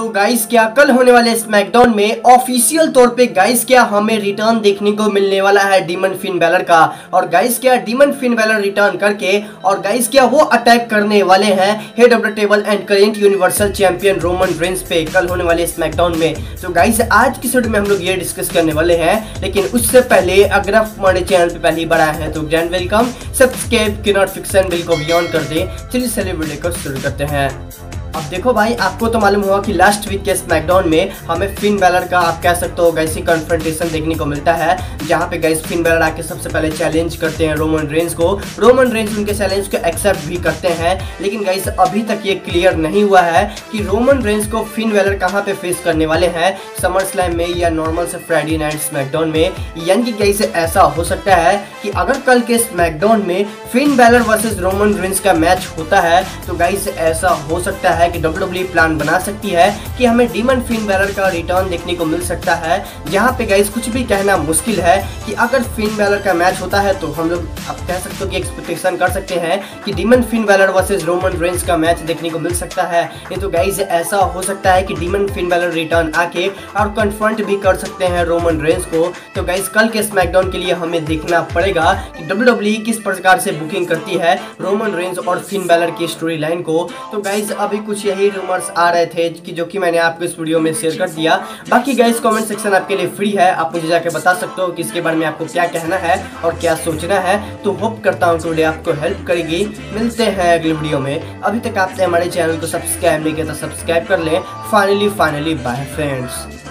तो गाइस क्या कल होने वाले स्मैकडाउन में ऑफिशियल तौर पे गाइस क्या हमें रिटर्न देखने को मिलने वाला है डीमन फिन बैलर का। और गाइस क्या डीमन फिन बैलर रिटर्न करके और गाइस क्या वो अटैक करने वाले हैं head of the table and current universal champion Roman Reigns पे कल होने वाले स्मैकडाउन में। तो गाइस आज की वीडियो में हम लोग ये डिस्कस करने वाले हैं, लेकिन उससे पहले अगर आप हमारे चैनल पे पहली बार आए हैं तो ग्रैंड वेलकम, सब्सक्राइब के नोटिफिकेशन बिल को भी ऑन कर दे। चलिए चलिए वीडियो को शुरू करते हैं। अब देखो भाई, आपको तो मालूम होगा कि लास्ट वीक के स्मैकडाउन में हमें फिन बैलर का आप कह सकते हो गाइस कन्फ्रंटेशन देखने को मिलता है, जहां पे गाइस फिन बैलर आके सबसे पहले चैलेंज करते हैं रोमन रेंस को। रोमन रेंस उनके चैलेंज को एक्सेप्ट भी करते हैं, लेकिन गाइस अभी तक ये क्लियर नहीं हुआ है कि रोमन रेंस को फिन बैलर कहाँ पे फेस करने वाले हैं, समर स्लैम में या नॉर्मल से फ्राइडे नाइट स्मैकडाउन में। यानी कि गाइस ऐसा हो सकता है कि अगर कल के स्मैकडाउन में Finn Balor versus Roman Reigns का मैच होता है तो गाइस ऐसा हो सकता है कि WWE प्लान बना सकती है कि हमें डीमन फिन बैलर का रिटर्न देखने को मिल सकता है। जहां पे गाइस कुछ भी कहना मुश्किल है कि अगर फिन बैलर का मैच होता है तो हम लोग आप कह सकते हो कि एक्सपेक्टेशन कर सकते हैं कि Demon Finn Balor versus Roman Reigns का मैच देखने को मिल सकता है। नहीं तो गाइस ऐसा हो सकता है कि डीमन फिन बैलर रिटर्न आके और कन्फ्रंट भी कर सकते हैं रोमन रेंस को। तो गाइस कल के स्मैकडाउन के लिए हमें देखना पड़ेगा कि WWE किस प्रकार से बुकिंग करती है रोमन रेंस और फिन बैलर की स्टोरी लाइन को। तो गाइस अभी कुछ यही रूमर्स आ रहे थे कि जो कि मैंने आपको इस वीडियो में शेयर कर दिया। बाकी गाइस कमेंट सेक्शन आपके लिए फ्री है, आप मुझे जाके बता सकते हो कि इसके बारे में आपको क्या कहना है और क्या सोचना है। तो होप करता हूँ कि वीडियो आपको हेल्प करेगी। मिलते हैं अगली वीडियो में। अभी तक आपने हमारे चैनल को सब्सक्राइब नहीं किया तो सब्सक्राइब कर लें। Finally bye friends.